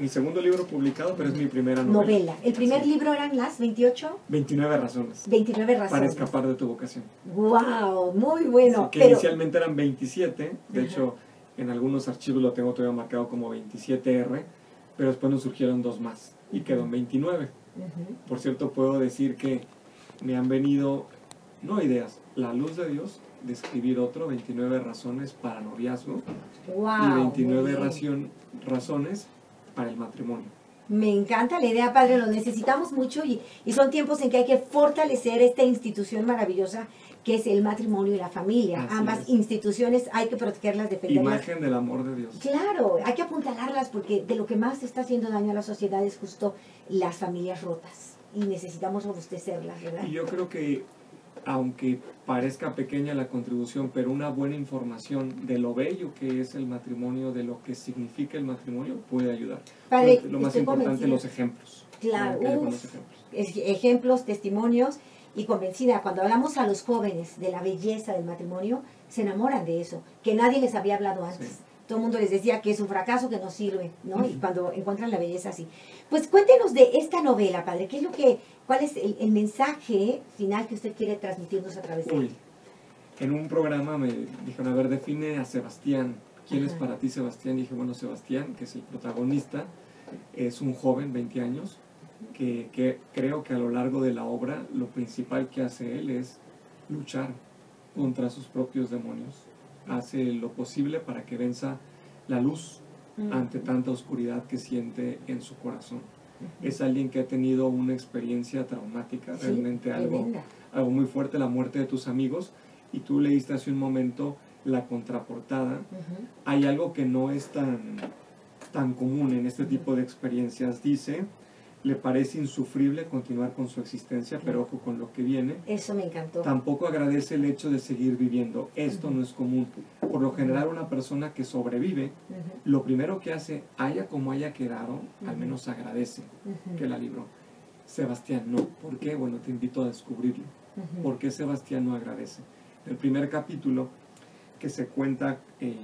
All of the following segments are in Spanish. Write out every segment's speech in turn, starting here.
mi segundo libro publicado, pero es mi primera novela. Novela. ¿El primer libro eran las 28? 29 razones. 29 razones. Para escapar de tu vocación. ¡Wow! Muy bueno. Sí, que inicialmente eran 27, de hecho, en algunos archivos lo tengo todavía marcado como 27R, pero después nos surgieron 2 más y quedó en 29. Por cierto, puedo decir que me han venido, no ideas, la luz de Dios de escribir otro, 29 razones para noviazgo, wow, y 29 razones para el matrimonio. Me encanta la idea, padre, lo necesitamos mucho y son tiempos en que hay que fortalecer esta institución maravillosa que es el matrimonio y la familia. Así Ambas es. instituciones hay que protegerlas, defenderlas. Imagen del amor de Dios. Claro, hay que apuntalarlas porque de lo que más está haciendo daño a la sociedad es justo las familias rotas y necesitamos robustecerlas, ¿verdad? Y yo creo que, aunque parezca pequeña la contribución, pero una buena información de lo bello que es el matrimonio, de lo que significa el matrimonio, puede ayudar. Padre, lo más importante, los ejemplos. Claro, los ejemplos, testimonios, y convencida, cuando hablamos a los jóvenes de la belleza del matrimonio, se enamoran de eso, que nadie les había hablado antes. Sí. Todo el mundo les decía que es un fracaso, que no sirve, ¿no? Y cuando encuentran la belleza así. Pues cuéntenos de esta novela, padre. ¿Qué es lo que, cuál es el mensaje final que usted quiere transmitirnos a través de ella? En un programa me dijeron, a ver, define a Sebastián. ¿Quién es para ti Sebastián? Y dije, bueno, Sebastián, que es el protagonista, es un joven, 20 años, que creo que a lo largo de la obra lo principal que hace él es luchar contra sus propios demonios. Hace lo posible para que venza la luz ante tanta oscuridad que siente en su corazón. Es alguien que ha tenido una experiencia traumática, sí, realmente algo muy fuerte, la muerte de tus amigos, y tú leíste hace un momento la contraportada. Hay algo que no es tan común en este tipo de experiencias. Dice, le parece insufrible continuar con su existencia, pero ojo con lo que viene. Eso me encantó. Tampoco agradece el hecho de seguir viviendo. Esto no es común. Por lo general, una persona que sobrevive, lo primero que hace, haya como haya quedado, al menos agradece que la libró. Sebastián no. ¿Por qué? Bueno, te invito a descubrirlo. ¿Por qué Sebastián no agradece? El primer capítulo que se cuenta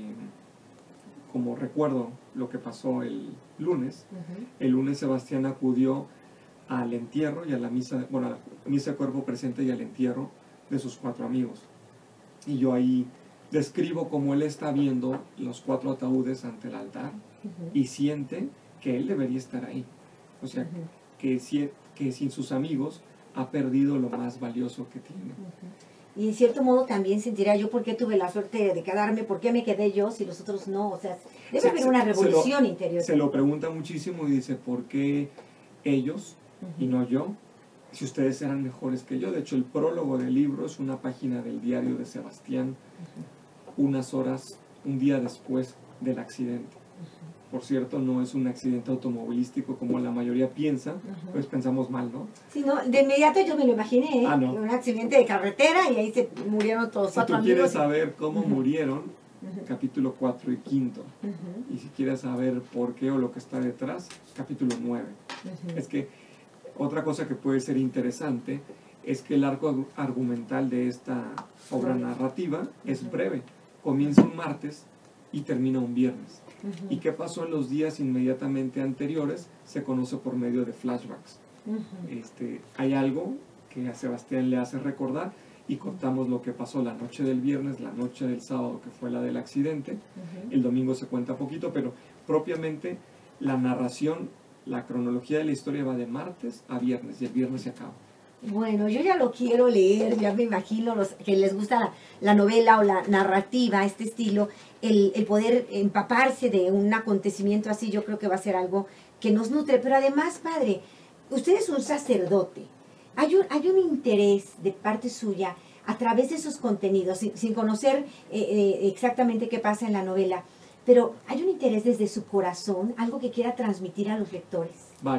como recuerdo lo que pasó el lunes. El lunes Sebastián acudió al entierro y a la misa, bueno, a la misa de cuerpo presente y al entierro de sus 4 amigos. Y yo ahí describo cómo él está viendo los 4 ataúdes ante el altar y siente que él debería estar ahí. O sea, que sin sus amigos ha perdido lo más valioso que tiene. Y en cierto modo también sentirá yo por qué tuve la suerte de quedarme, por qué me quedé yo si los otros no. O sea, debe haber una revolución interior. Se lo pregunta muchísimo y dice, ¿por qué ellos y no yo? Si ustedes eran mejores que yo. De hecho, el prólogo del libro es una página del diario de Sebastián, unas horas, un día después del accidente. Por cierto, no es un accidente automovilístico como la mayoría piensa, pues pensamos mal, ¿no? Sí, no, de inmediato yo me lo imaginé, no. Un accidente de carretera y ahí se murieron todos. Si tú quieres saber cómo murieron, capítulo 4 y 5, y si quieres saber por qué o lo que está detrás, capítulo 9. Es que otra cosa que puede ser interesante es que el arco argumental de esta obra narrativa es breve. Comienza un martes y termina un viernes. ¿Y qué pasó en los días inmediatamente anteriores? Se conoce por medio de flashbacks. Hay algo que a Sebastián le hace recordar y contamos lo que pasó la noche del viernes, la noche del sábado, que fue la del accidente. El domingo se cuenta poquito, pero propiamente la narración, la cronología de la historia va de martes a viernes y el viernes se acaba. Bueno, yo ya lo quiero leer, ya me imagino los que les gusta la novela o la narrativa, este estilo, el poder empaparse de un acontecimiento así, yo creo que va a ser algo que nos nutre. Pero además, padre, usted es un sacerdote, hay un interés de parte suya a través de esos contenidos, sin conocer exactamente qué pasa en la novela, pero hay un interés desde su corazón, algo que quiera transmitir a los lectores.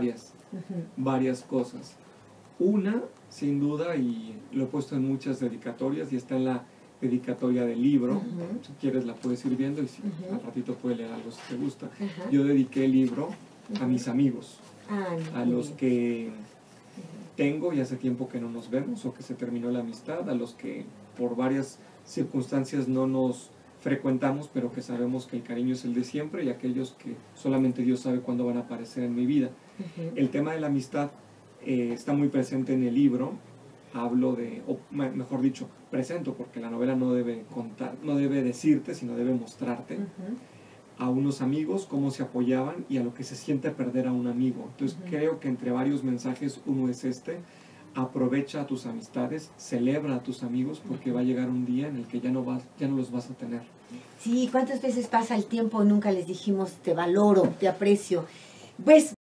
Varias cosas. Una, sin duda, y lo he puesto en muchas dedicatorias y está en la dedicatoria del libro, si quieres la puedes ir viendo y si al ratito puedes leer algo si te gusta. Yo dediqué el libro a mis amigos, a los que tengo y hace tiempo que no nos vemos o que se terminó la amistad, a los que por varias circunstancias no nos frecuentamos, pero que sabemos que el cariño es el de siempre, y aquellos que solamente Dios sabe cuándo van a aparecer en mi vida. El tema de la amistad está muy presente en el libro. Hablo de, o mejor dicho, presento, porque la novela no debe contar, no debe decirte, sino debe mostrarte a unos amigos cómo se apoyaban y a lo que se siente perder a un amigo. Entonces creo que entre varios mensajes uno es aprovecha a tus amistades, celebra a tus amigos, porque va a llegar un día en el que ya no los vas a tener. Sí, ¿cuántas veces pasa el tiempo? Nunca les dijimos te valoro, te aprecio. Pues